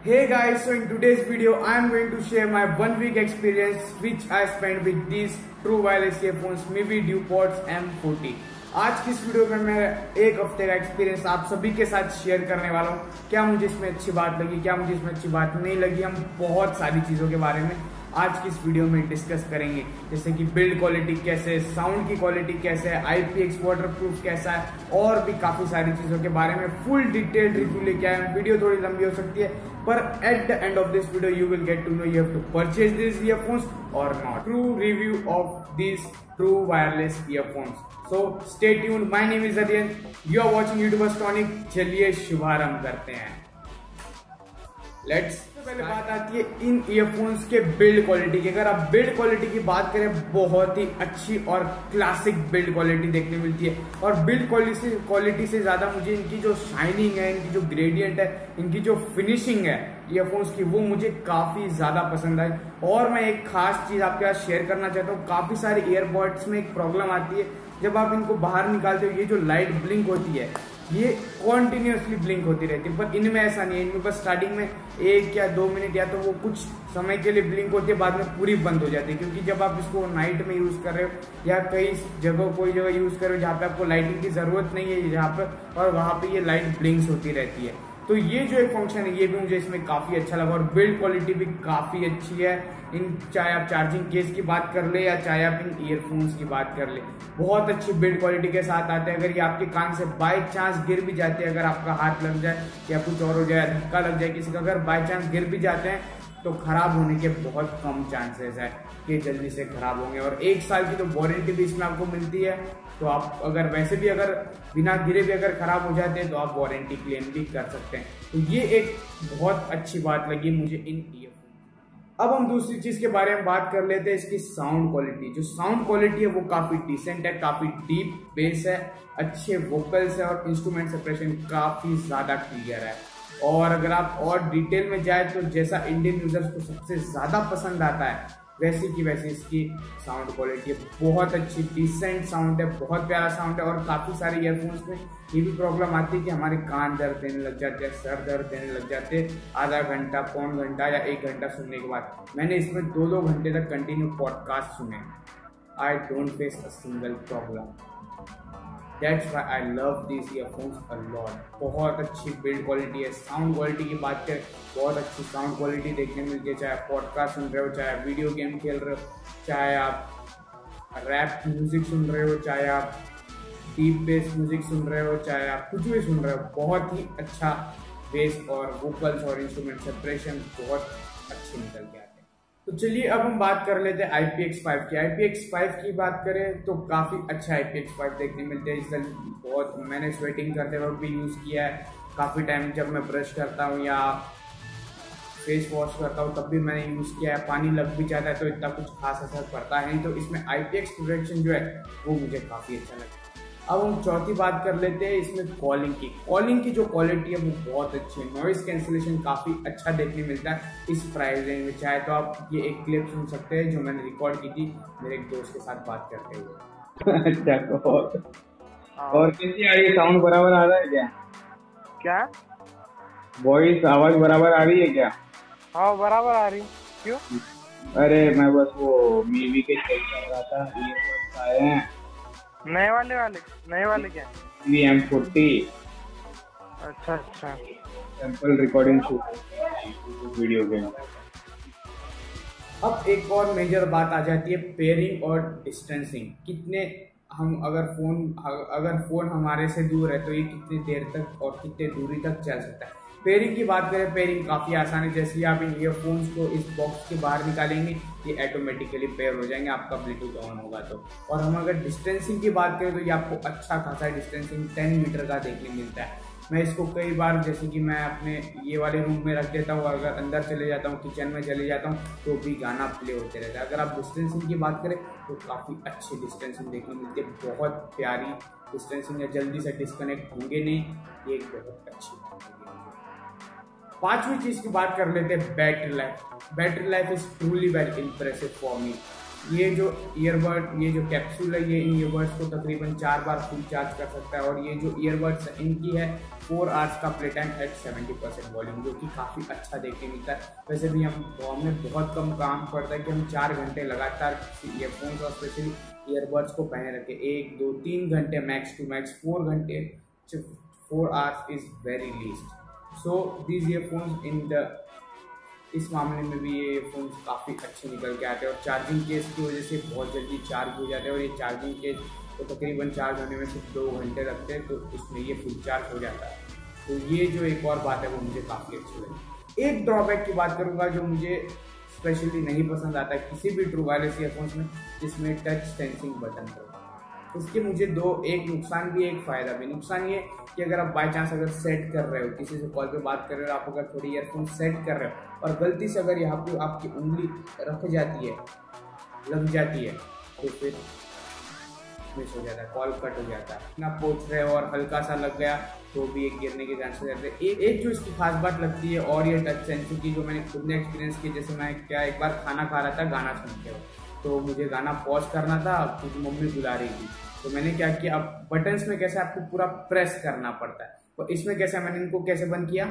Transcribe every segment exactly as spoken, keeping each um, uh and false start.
Hey guys, so in today's video I am going to share my one week experience which I spent with these true wireless earphones Mivi Dupods M forty। आज की इस video में मैं एक हफ्ते का experience आप सभी के साथ शेयर करने वाला हूँ। क्या मुझे इसमें अच्छी बात लगी, क्या मुझे इसमें अच्छी बात नहीं लगी, हम बहुत सारी चीज़ों के बारे में आज की इस वीडियो में डिस्कस करेंगे। जैसे कि बिल्ड क्वालिटी कैसे है, साउंड की क्वालिटी कैसे है, I P X waterproof कैसा है और भी काफ़ी सारी चीज़ों के बारे में फुल डिटेल रिव्यू लेके आए हैं। वीडियो थोड़ी लंबी हो सकती है पर at the end of this video you will get to know you have to purchase this earphones और not. True review of this true wireless earphones. So stay tuned, my name is Aryan, you are watching YouTubers tonic. चलिए शुभारंभ करते हैं। Let's पहले बात आती है इन ईयरफोन्स के बिल्ड क्वालिटी की। अगर आप बिल्ड क्वालिटी की बात करें, बहुत ही अच्छी और क्लासिक बिल्ड क्वालिटी देखने मिलती है। और बिल्ड क्वालिटी से क्वालिटी से ज्यादा मुझे इनकी जो शाइनिंग है, इनकी जो ग्रेडियंट है, इनकी जो फिनिशिंग है ईयरफोन्स की, वो मुझे काफी ज्यादा पसंद आई। और मैं एक खास चीज आपके साथ शेयर करना चाहता हूँ। काफी सारे ईयरबड्स में एक प्रॉब्लम आती है, जब आप इनको बाहर निकालते हो ये जो लाइट ब्लिंक होती है ये कॉन्टिन्यूसली ब्लिंक होती रहती है, पर इनमें ऐसा नहीं है। इनमें बस स्टार्टिंग में एक या दो मिनट या तो वो कुछ समय के लिए ब्लिंक होती है, बाद में पूरी बंद हो जाती है। क्योंकि जब आप इसको नाइट में यूज कर रहे हो या कई जगह कोई जगह यूज कर रहे हो जहाँ पे आपको लाइटिंग की जरूरत नहीं है जहाँ पे, और वहां पे ये लाइट ब्लिंक्स होती रहती है। तो ये जो एक फंक्शन है ये भी मुझे इसमें काफी अच्छा लगा। और बिल्ड क्वालिटी भी काफी अच्छी है। इन चाहे आप चार्जिंग केस की बात कर ले या चाहे आप इन ईयरफोन्स की बात कर ले, बहुत अच्छी बिल्ड क्वालिटी के साथ आते हैं। अगर ये आपके कान से बाय चांस गिर भी जाते हैं, अगर आपका हाथ लग जाए या कुछ और हो जाए, धक्का लग जाए किसी का, अगर बाय चांस गिर भी जाते हैं तो खराब होने के बहुत कम चांसेस है कि जल्दी से खराब होंगे। और एक साल की तो वारंटी भी इसमें आपको मिलती है। तो आप अगर वैसे भी अगर बिना गिरे भी अगर खराब हो जाते हैं तो आप वारंटी क्लेम भी कर सकते हैं। तो ये एक बहुत अच्छी बात लगी मुझे इन ईयरफोन। अब हम दूसरी चीज के बारे में बात कर लेते हैं, इसकी साउंड क्वालिटी। जो साउंड क्वालिटी है वो काफी डिसेंट है, काफी डीप बेस है, अच्छे वोकल्स है और इंस्ट्रूमेंट सेपरेशन काफी ज्यादा क्लियर है। और अगर आप और डिटेल में जाए तो जैसा इंडियन यूजर्स को सबसे ज्यादा पसंद आता है वैसी की वैसी इसकी साउंड क्वालिटी है। बहुत अच्छी डिसेंट साउंड है, बहुत प्यारा साउंड है। और काफी सारे ईयरफोन्स में ये भी प्रॉब्लम आती है कि हमारे कान दर्द देने लग जाते हैं, सर दर्द देने लग जाते हैं आधा घंटा, पौन घंटा या एक घंटा सुनने के बाद। मैंने इसमें दो दो घंटे तक कंटिन्यू पॉडकास्ट सुने। I don't face a single problem. That's why I love these earphones a lot। बहुत अच्छी बिल्ड क्वालिटी है। साउंड क्वालिटी की बात करें, बहुत अच्छी साउंड क्वालिटी देखने मिलती है। चाहे आप पॉडकास्ट सुन रहे हो, चाहे आप वीडियो गेम खेल रहे हो, चाहे आप रैप म्यूजिक सुन रहे हो, चाहे आप डीप बेस म्यूजिक सुन रहे हो, चाहे आप कुछ भी सुन रहे हो, बहुत ही अच्छा बेस और वोकल्स और इंस्ट्रूमेंट सेपरेशन बहुत अच्छे निकल के आते हैं। तो चलिए अब हम बात कर लेते हैं आई पी एक्स फाइव की। आई पी एक्स फाइव की बात करें तो काफी अच्छा आई पी एक्स फाइव देखने मिलते हैं। इससे बहुत मैंने स्वेटिंग करते वक्त भी यूज किया है। काफी टाइम जब मैं ब्रश करता हूँ या फेस वॉश करता हूँ तब भी मैंने यूज किया है। पानी लग भी जाता है तो इतना कुछ खास असर पड़ता है नहीं। तो इसमें आई पी एक्स प्रोटेक्शन जो है वो मुझे काफी अच्छा लगता है। अब हम चौथी बात कर लेते हैं इसमें कॉलिंग की। कॉलिंग की जो क्वालिटी है वो बहुत अच्छी है। नॉइस कैंसिलेशन काफी अच्छा देखने मिलता है इस प्राइस रेंज में। चाहे तो आप ये एक क्लिप सुन सकते हैं जो मैंने रिकॉर्ड की थी मेरे एक दोस्त के साथ बात करते हुए। अच्छा, और और कैसी आ रही है? साउंड बराबर आ रहा है क्या? क्या वॉइस आवाज बराबर आ रही है क्या? हाँ बराबर आ रही। क्यों? अरे मैं बस वो मीवी के चेक कर रहा था। ईयरबड्स आए हैं नए वाले वाले नए वाले क्या? V M forty. अच्छा अच्छा, सैंपल रिकॉर्डिंग शूट वीडियो के। अब एक और मेजर बात आ जाती है पेयरिंग और डिस्टेंसिंग। कितने हम अगर फोन अगर फोन हमारे से दूर है तो ये कितनी देर तक और कितने दूरी तक चल सकता है। पेयरिंग की बात करें, पेयरिंग काफी आसान है। जैसे आप इन ईयरफोन्स को इस बॉक्स के बाहर निकालेंगे ये ऑटोमेटिकली पेयर हो जाएंगे, आपका ब्लूटूथ ऑन होगा तो। और हम अगर डिस्टेंसिंग की बात करें तो ये आपको अच्छा खासा डिस्टेंसिंग टेन मीटर का देखने मिलता है। मैं इसको कई बार जैसे कि मैं अपने ये वाले रूम में रख देता हूँ, अगर अंदर चले जाता हूँ, किचन में चले जाता हूँ तो भी गाना प्ले होते रहता है। अगर आप डिस्टेंसिंग की बात करें तो काफ़ी अच्छी डिस्टेंसिंग देखने मिलती है, बहुत प्यारी डिस्टेंसिंग है, जल्दी से डिस्कनेक्ट होंगे नहीं, ये एक बहुत अच्छी बात है। पांचवी चीज की बात कर लेते हैं battery life. Battery life is truly very impressive for me. ये जो ईयरबड ये जो कैप्सूल है ये इन ईयरबड्स को तकरीबन चार बार फुल चार्ज कर सकता है। और ये जो ईयरबड्स है इनकी है फोर आवर्स का play time at seventy percent volume, जो कि काफ़ी अच्छा देखने मिलता है। वैसे भी हम हमें बहुत कम काम पड़ता है कि हम चार घंटे लगातार ईयरफोन्स और स्पेशली ईयरबड्स को पहने रखें। एक दो तीन घंटे मैक्स टू मैक्स फोर घंटे four hours is very least. So these earphones in the इस मामले में भी ये फ़ोन्स काफ़ी अच्छे निकल के आते हैं और चार्जिंग केस की वजह से बहुत जल्दी चार्ज हो जाते हैं। और ये चार्जिंग केस तो तकरीबन चार्ज होने में सिर्फ दो घंटे लगते हैं, तो इसमें ये फुल चार्ज हो जाता है। तो ये जो एक और बात है वो मुझे काफ़ी अच्छी लगी। एक ड्रॉबैक की बात करूँगा जो मुझे स्पेशली नहीं पसंद आता है किसी भी ट्रू वायरलेस ईयरफोन्स में, जिसमें टच सेंसिंग बटन होगा। इसके मुझे दो, एक नुकसान भी एक फ़ायदा भी। नुकसान ये कि अगर आप बाई चांस अगर सेट कर रहे हो, किसी से कॉल पे बात कर रहे हो, आप अगर थोड़ी ईयरफोन सेट कर रहे हो और गलती से अगर यहाँ पे आपकी उंगली रख जाती है, लग जाती है, तो फिर मिस हो जाता है, कॉल कट हो जाता है। ना पहुँच रहे हो और हल्का सा लग गया तो भी एक गिरने के चांसेस रहते हैं। एक एक जो इसकी खास बात लगती है और ये टच सेंसिंग की जो मैंने खुद ने एक्सपीरियंस की, जैसे मैं क्या एक बार खाना खा रहा था गाना सुनते हुए, तो मुझे गाना पॉज करना था, कुछ मम्मी बुला रही थी, तो मैंने क्या किया, अब बटन्स में कैसे आपको पूरा प्रेस करना पड़ता है, तो इसमें कैसे मैंने इनको कैसे बंद किया,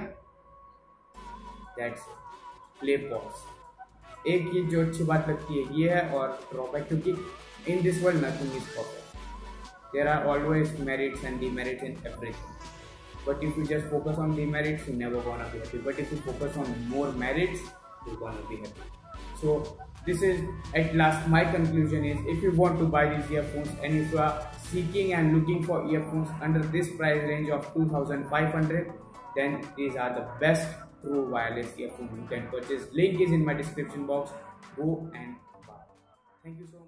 दैट्स प्ले पॉज। एक ये जो अच्छी बात लगती है ये है, और ड्रॉबैक क्योंकि in this world nothing is perfect, there are always merits and demerits in everything, but if you just focus on demerits you're never gonna be happy, but if you focus on more merits you're gonna be happy. So this is at last my conclusion is, if you want to buy these earphones and if you are seeking and looking for earphones under this price range of two thousand five hundred, then these are the best true wireless earphones you can purchase. Link is in my description box. Go and buy. Thank you so much.